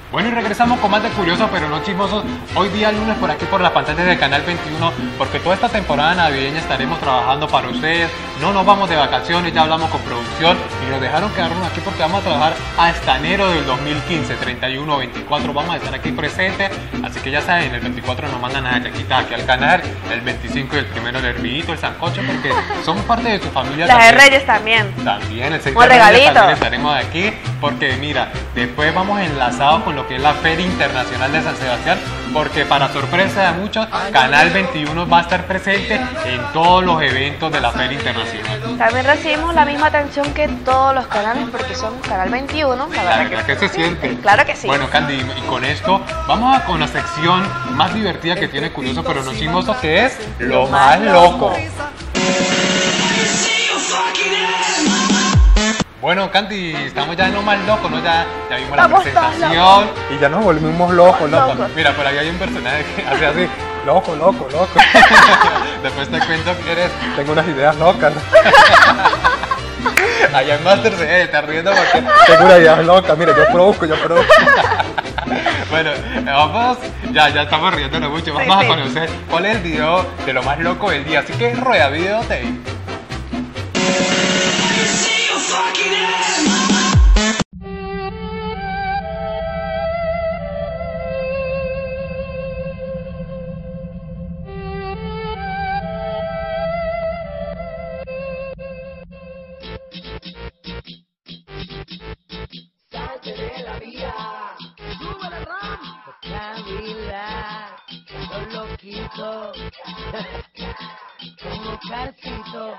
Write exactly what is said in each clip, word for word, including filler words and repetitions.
Bueno, y regresamos con más de Curiosos pero no Chismosos. Hoy día lunes por aquí por las pantallas del Canal veintiuno, porque toda esta temporada navideña estaremos trabajando para ustedes. No nos vamos de vacaciones, ya hablamos con producción y nos dejaron quedarnos aquí porque vamos a trabajar hasta enero del dos mil quince, treinta y uno, veinticuatro, vamos a estar aquí presentes. Así que ya saben, el veinticuatro nos mandan a yaquitas aquí al canal, el veinticinco y el primero el hervidito, el sancocho, porque somos parte de tu familia. Las también. de Reyes también. También, el seis Un de Reyes regalito. también estaremos aquí, porque mira, después vamos enlazados con lo que es la Feria Internacional de San Sebastián, porque para sorpresa de muchos, Canal veintiuno va a estar presente en todos los eventos de la Feria Internacional. También recibimos la misma atención que todos los canales porque somos Canal veintiuno. La La verdad verdad que se siente. Claro que sí. Bueno, Candy, y con esto vamos a con la sección más divertida que tiene Curioso pero no Chismoso, que es Lo Más Loco. Bueno, Candy, estamos ya en Lo Más Loco, ¿no? Ya, ya vimos la Estamos todos presentación y ya nos volvimos locos, locos. Locos. Mira, por ahí hay un personaje que hace así, loco, loco, loco. Después te cuento que eres, tengo unas ideas locas. Allá en Master se está riendo porque tengo unas ideas locas. Mira, yo produzco, yo produzco. Bueno, vamos, ya, ya estamos riéndonos mucho. Vamos Sí, a sí. conocer cuál es el video de Lo Más Loco del día. Así que rueda video tape. Salte de la vía, sube la ram, Camila, los loquitos, como carcito.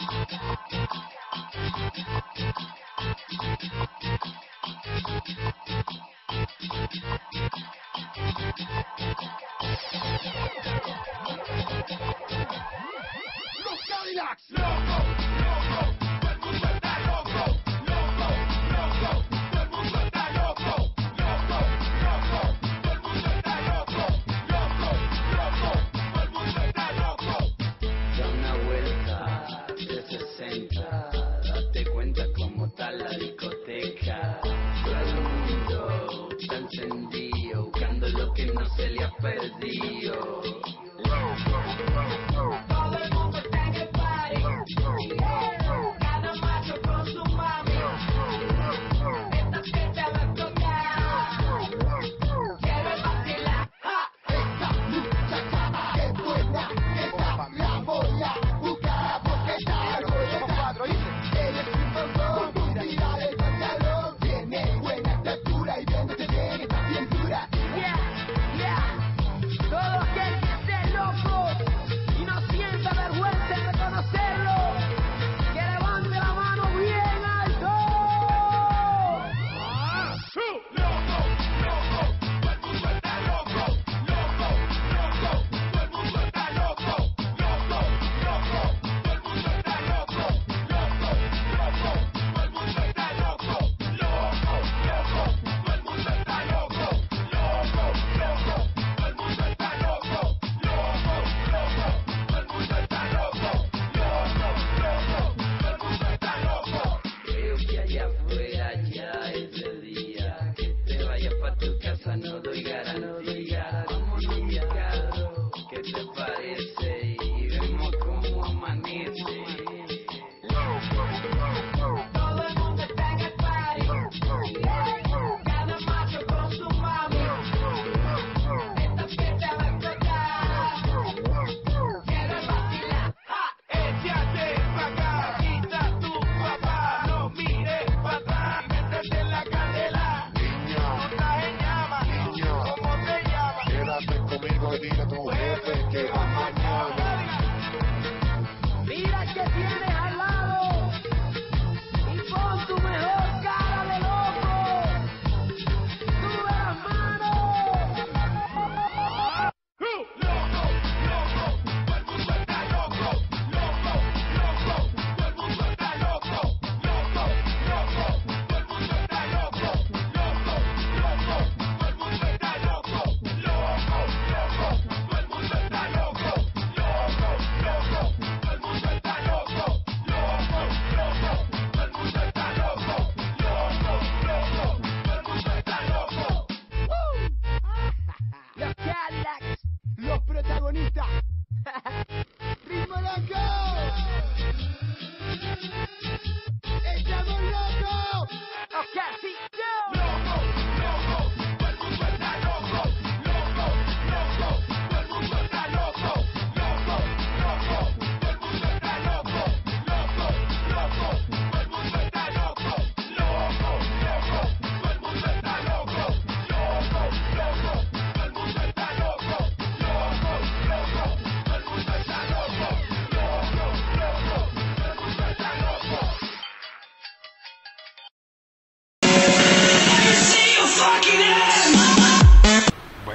Los Cadillacs, loco, loco, todo el mundo está loco, loco, loco, todo el mundo está loco, loco, loco, todo el mundo está loco, loco, loco, todo el mundo está loco. Da una vuelta trescientos sesenta, date cuenta cómo está la discoteca. Todo el mundo está encendido, buscando lo que no se le ha perdido. Todo el mundo está en el party, cada macho con su mami. Esta fiesta va a explotar, quiero vacilar. ¡Ja! Esta muchacha es buena, esa la voy a buscar porque está buena. Ella es un bombón, con tira de pantalón, tiene buena estatura y viéndote bien, está bien dura. Yeah, yeah, todos quieren ser locos.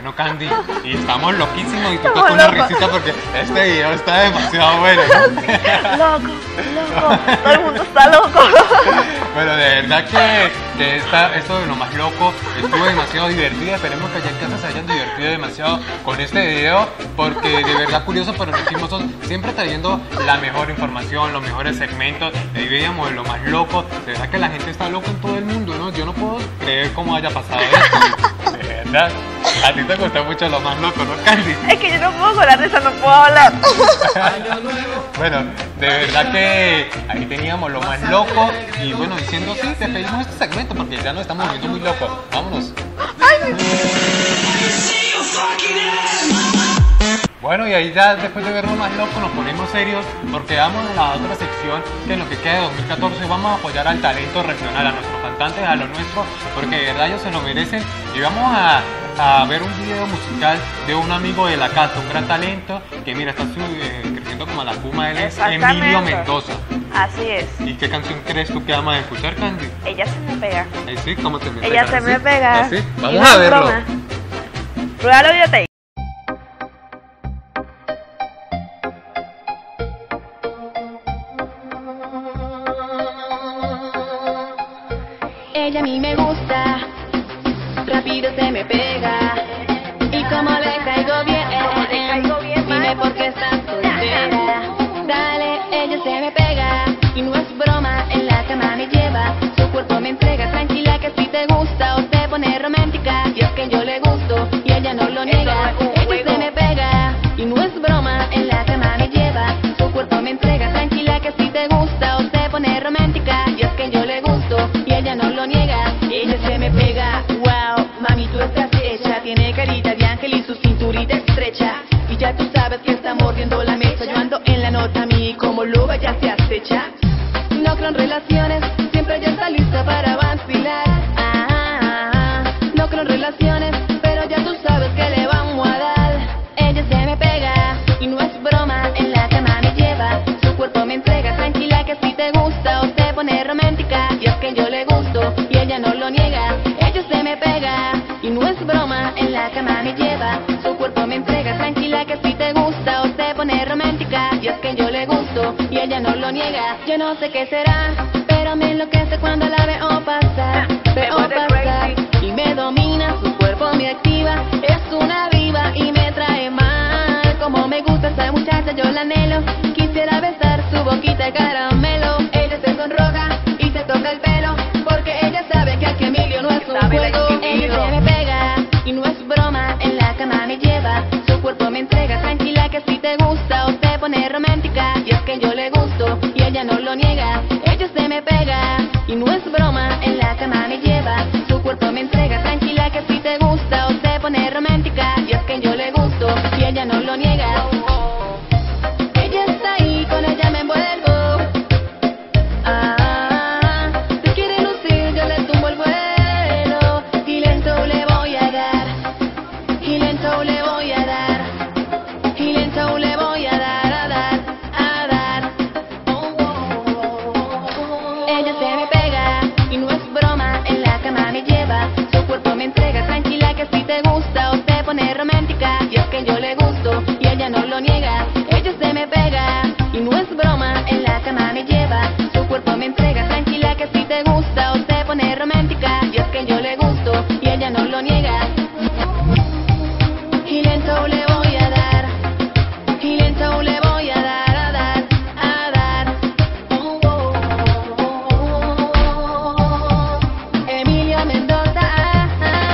Bueno, Candy, y estamos loquísimos y tú Estamos estás con una locos. risita porque este video está demasiado bueno, ¿no? Loco, loco, todo el mundo está loco. Bueno, de verdad que, que esta, esto de lo más loco estuvo demasiado divertido. Esperemos que allá en casa se hayan divertido demasiado con este video, porque de verdad curioso, pero lo hicimos siempre trayendo la mejor información, los mejores segmentos. Ahí veíamos lo más loco. De verdad que la gente está loca en todo el mundo, ¿no? Yo no puedo creer cómo haya pasado esto. De verdad. A ti te gustó mucho lo más loco, ¿no, Candy? Es que yo no puedo hablar de eso, no puedo hablar. Bueno, de verdad que ahí teníamos lo más loco. Y bueno, diciendo así, despedimos este segmento porque ya nos estamos volviendo muy locos. Vámonos. Bueno, y ahí ya después de verlo más loco nos ponemos serios porque vamos a la otra sección que en lo que queda de dos mil catorce vamos a apoyar al talento regional, a nuestros cantantes, a lo nuestro, porque de verdad ellos se lo merecen. Y vamos a, a ver un video musical de un amigo de la casa, un gran talento que mira, está su- eh, creciendo como la puma, él es Exactamente. Emilio Mendoza. Así es. ¿Y qué canción crees tú que vamos a escuchar, Candy? Ella se me pega. Ahí sí, ¿cómo te me Ella pega? se me ¿Así? pega. ¿Así? Y Vamos no a es verlo. broma. Pruébalo y yo te digo. Ella a mí me gusta, rápido se me pega. Y como le caigo bien, le caigo bien, dime ma. por qué estás soltera. Dale, ella se me pega. Y no es broma, en la cama me lleva. Su cuerpo me entrega, tranquila que si te gusta o te pone romántica. Y es que yo le gusto y ella no lo niega. no es un Ella juego. se me pega. Y no es broma, en la cama me lleva. Su cuerpo me entrega, tranquila que si te gusta o te pone romántica. Y es que yo le gusto y ella no lo niega. Ella se me pega, wow, mami tú estás hecha. Tiene carita de ángel y su cinturita estrecha. Y ya tú sabes que está mordiendo la mecha. Yo ando en la nota, a mí como loba ya se acecha. No creo en relaciones, siempre ya está lista para vacilar. Ah, ah, ah. No creo en relaciones, pero ya tú sabes que le vamos a dar. Ella se me pega y no es broma, en la cama me lleva. Su cuerpo me entrega, tranquila que si te gusta o te pone romántica. Y es que yo le gusto y ella no lo niega. Ella se me pega y no es broma, en la cama me lleva. Su cuerpo me entrega, tranquila que si te gusta o te pone romántica. Y es que yo le gusto y ella no lo niega. Yo no sé qué será, pero me enloquece cuando la veo pasar. Veo pasar y me domina, su cuerpo me activa. Es una diva y me trae mal. Como me gusta esa muchacha, yo la anhelo. Quisiera besar su boquita de caramelo. Ella se sonroja y se toca el pelo, porque ella sabe que aquí Emilio no es un Sabe la juego. chiquillo. Ella se me pega y no es broma, en la cama me lleva. Su cuerpo me entrega, tranquila que si te gusta o te pone romántica. Y es que yo le gusto y ella no lo niega. Ella se me pega y no es broma, en la cama me lleva. Su cuerpo me entrega, tranquila que si te gusta o te pone romántica. Y es que yo le gusto y ella no lo niega. Ella está ahí, con ella me envuelvo. Ah, si quiere lucir yo le tumbo el vuelo. Y lento le voy a dar, y lento le voy a dar, y lento le voy a dar, a dar, a dar. Ella se me pega y no es broma, en la cama me lleva. Su cuerpo me entrega, tranquila que si te gusta o te pone romántica. Y es que yo le gusto y ella no lo niega. Ella se me pega y no es broma, en la cama me lleva. Su cuerpo me entrega, tranquila que si te gusta o te pone romántica. Y es que yo le gusto y ella no lo niega. Y lento le voy a dar, y lento le voy a dar, a dar, a dar. Oh, oh, oh, oh. Emilio Mendoza. Ah,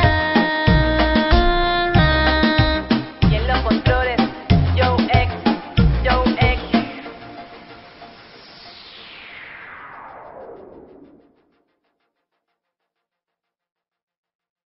ah, ah. Y en los controles, Joe X, Joe X.